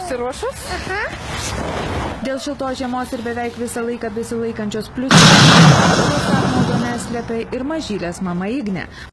Pasiruošus? Dėl šiltos žiemos ir beveik visą laiką besilaikančios pliusinės apmaudo neslėpia ir mažylės mama Ignė.